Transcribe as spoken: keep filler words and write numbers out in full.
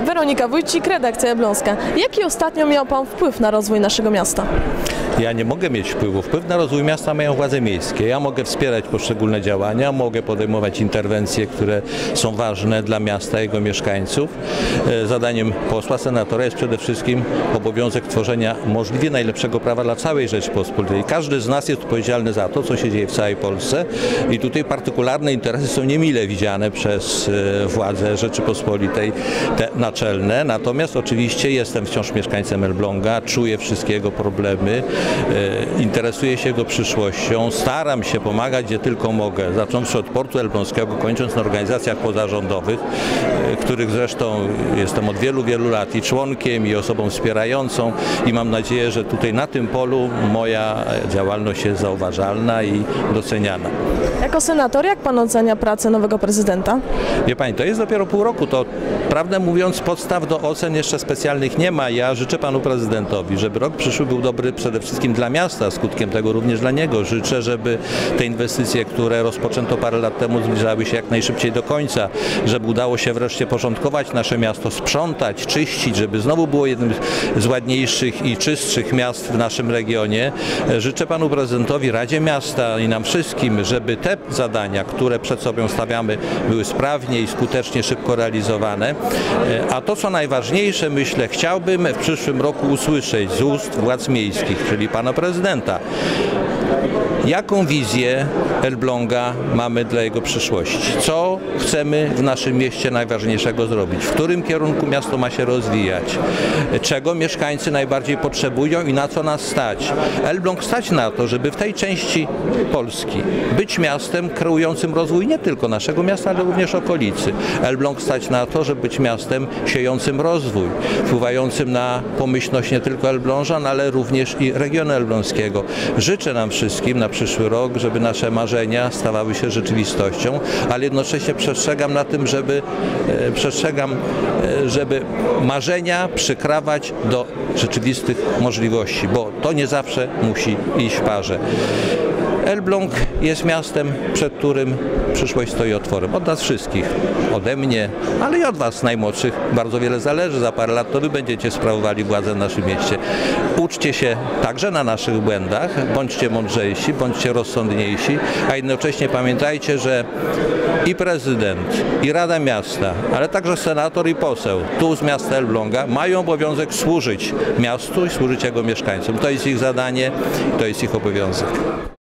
Weronika Wójcik, redakcja Elbląska. Jaki ostatnio miał Pan wpływ na rozwój naszego miasta? Ja nie mogę mieć wpływu. Wpływ na rozwój miasta mają władze miejskie. Ja mogę wspierać poszczególne działania, mogę podejmować interwencje, które są ważne dla miasta i jego mieszkańców. Zadaniem posła, senatora jest przede wszystkim obowiązek tworzenia możliwie najlepszego prawa dla całej Rzeczypospolitej. Każdy z nas jest odpowiedzialny za to, co się dzieje w całej Polsce i tutaj partykularne interesy są niemile widziane przez władze Rzeczypospolitej, te naczelne. Natomiast oczywiście jestem wciąż mieszkańcem Elbląga, czuję wszystkie jego problemy, interesuję się jego przyszłością, staram się pomagać gdzie tylko mogę, zacząwszy od Portu Elbląskiego, kończąc na organizacjach pozarządowych, których zresztą jestem od wielu, wielu lat i członkiem, i osobą wspierającą i mam nadzieję, że tutaj na tym polu moja działalność jest zauważalna i doceniana. Jako senator, jak Pan ocenia pracę nowego prezydenta? Wie Pani, to jest dopiero pół roku, to prawdę mówiąc podstaw do ocen jeszcze specjalnych nie ma. Ja życzę Panu Prezydentowi, żeby rok przyszły był dobry przede wszystkim dla miasta, skutkiem tego również dla niego. Życzę, żeby te inwestycje, które rozpoczęto parę lat temu, zbliżały się jak najszybciej do końca, żeby udało się wreszcie porządkować nasze miasto, sprzątać, czyścić, żeby znowu było jednym z ładniejszych i czystszych miast w naszym regionie. Życzę Panu Prezydentowi, Radzie Miasta i nam wszystkim, żeby te zadania, które przed sobą stawiamy, były sprawnie i skutecznie, szybko realizowane. A to, co najważniejsze, myślę, chciałbym w przyszłym roku usłyszeć z ust władz miejskich, czyli Pana Prezydenta, jaką wizję Elbląga mamy dla jego przyszłości? Co chcemy w naszym mieście najważniejszego zrobić? W którym kierunku miasto ma się rozwijać? Czego mieszkańcy najbardziej potrzebują i na co nas stać? Elbląg stać na to, żeby w tej części Polski być miastem kreującym rozwój nie tylko naszego miasta, ale również okolicy. Elbląg stać na to, żeby być miastem siejącym rozwój, wpływającym na pomyślność nie tylko Elblążan, ale również i regionu elbląskiego. Życzę nam wszystkim na przyszły rok, żeby nasze marzenia stawały się rzeczywistością, ale jednocześnie przestrzegam na tym, żeby e, przestrzegam, e, żeby marzenia przykrawać do rzeczywistych możliwości, bo to nie zawsze musi iść w parze. Elbląg jest miastem, przed którym przyszłość stoi otworem. Od nas wszystkich, ode mnie, ale i od Was najmłodszych bardzo wiele zależy. Za parę lat to Wy będziecie sprawowali władzę w naszym mieście. Uczcie się także na naszych błędach, bądźcie mądrzejsi, bądźcie rozsądniejsi, a jednocześnie pamiętajcie, że i prezydent, i Rada Miasta, ale także senator i poseł tu z miasta Elbląga mają obowiązek służyć miastu i służyć jego mieszkańcom. To jest ich zadanie, to jest ich obowiązek.